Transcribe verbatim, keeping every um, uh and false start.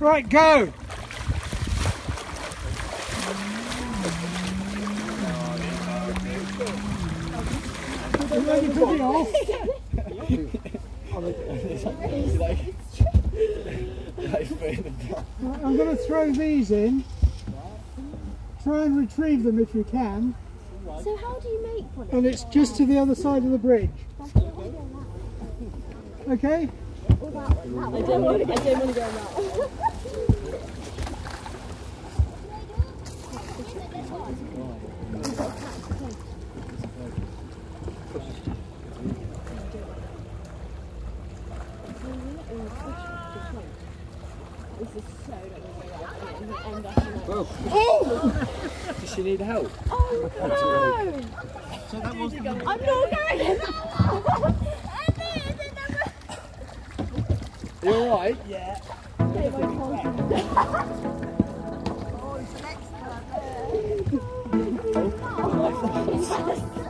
Right, go! You ready to be off? I'm going to throw these in. Try and retrieve them if you can. So how do you make one? And it's just to the other side of the bridge. Okay? I don't want to, I don't want to go on that. This is so not going Oh! Does she need help? Oh no! So that was the I'm not going! You alright? Yeah. Okay, my Oh, it's an expert.